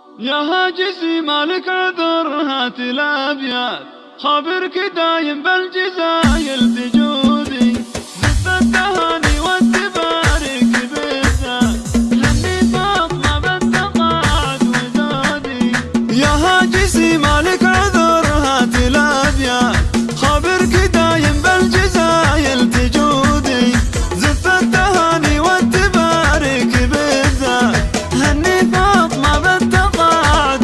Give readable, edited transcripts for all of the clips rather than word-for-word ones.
يا هاجسي مالك عذر هات الابيات، خابرك دايم بالجزايل تجودي، زف التهاني والتبارك بالذات، هني فاطمة بالتقاعد وزادي. يا هاجسي مالك عذر هات الابيات، خابرك دايم بالجزايل تجودي، زف التهاني والتبارك بالذات، هني فاطمة بالتقاعد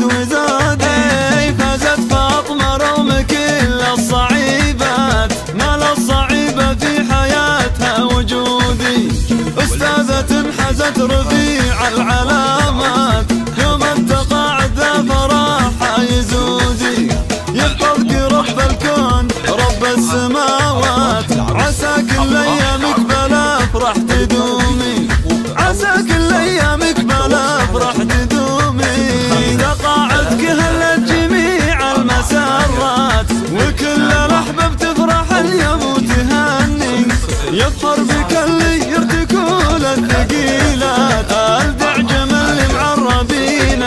وزادي. فازت فاطمة رغم كل الصعيبات، نال الصعيبة في حياتها وجودي، أستاذة حزت رفيع العلامات، يوم التقاعد ذا فرحها يزودي. يحفظك رب الكون رب السماوات، عسى كل أيامك بلا فرح تدومي، عسى كل أيامك بلا فرح تدومي. تقاعدك هلت جميع المسرات، وكل الأحباب تفرح اليوم وتهني، يفخر بك اللي يرتكول الثقيلات، الدعجم اللي معربين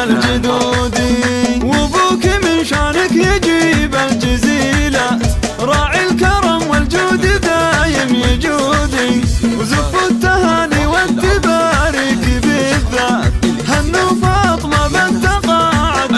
الجدودي، وابوك من شانك يجيب الجزيلات، راعي الكرم والجود دايم يجودي، وزف التهاني والتبارك بالذات، هنوا فاطمة بالتقاعد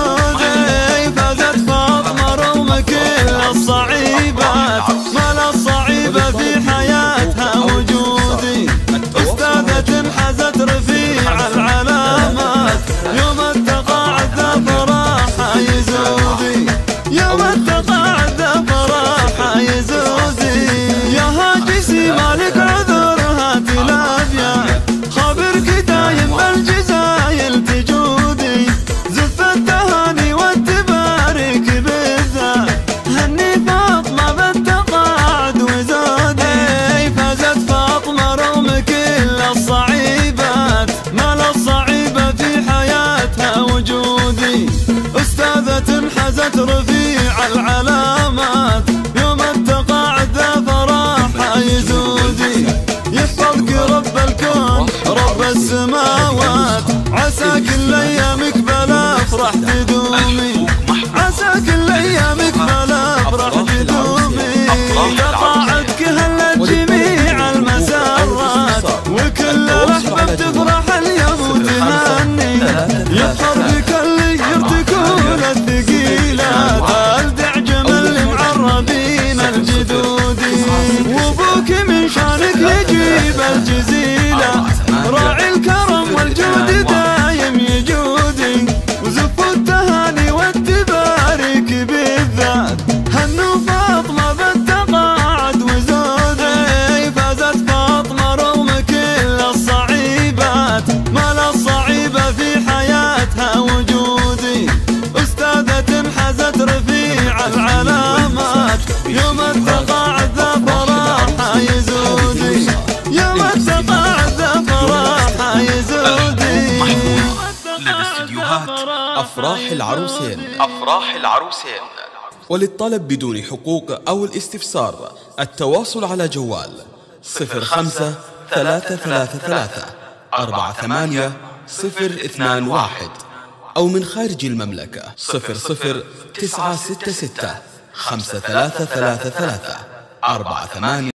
وزودي. فازت فاطمة رغم كل الصعيبات، مال الصعيبة في حياتها وجودي، أستاذة حزت رفيع العلامات، يوم التقاعد ذا فرحها يزودي، يوم التقاعد ذا فرحها يزودي. يا هاجسي مالك عذر هات الابيات، خابرك دايم بالجزايل تجودي، زف التهاني والتبارك بالذات، هني فاطمة بالتقاعد وزادي. فازت فاطمة رغم كل الصعيبات، مال الصعيبة في حياتها وجودي، أستاذة حزت رفيع العلامات، يوم التقاعد ذا فرحها يزودي. يحفظك رب الكون رب السماوات، عسى كل أيامك بلا فرح تدومي، عسى كل أيامك بلا فرح تدومي. تقاعدك هلت جميع المسرات، وكل الأحباب تفرح اليوم وتهني، يفخر بك اللي يرتكون الثقيلات، الدعجم اللي معربين الجدودي، وابوك من شانك يجيب الجزيلة، راعي الكرم والجود دايم يجودي، وزف التهاني والتبارك بالذات، هنوا فاطمة بالتقاعد وزودي. فازت فاطمة رغم كل الصعيبات، مال الصعيبة في حياتها وجودي، أستاذة حزت رفيع العلامات، يوم التقاعد ذا فرحها يزودي، يوم التقاعد ذا فرحها يزودي. للاستديوهات أفراح العروسين. أفراح العروسين. وللطلب بدون حقوق أو الاستفسار التواصل على جوال 05 333 48021، أو من خارج المملكة 00966 5333 48.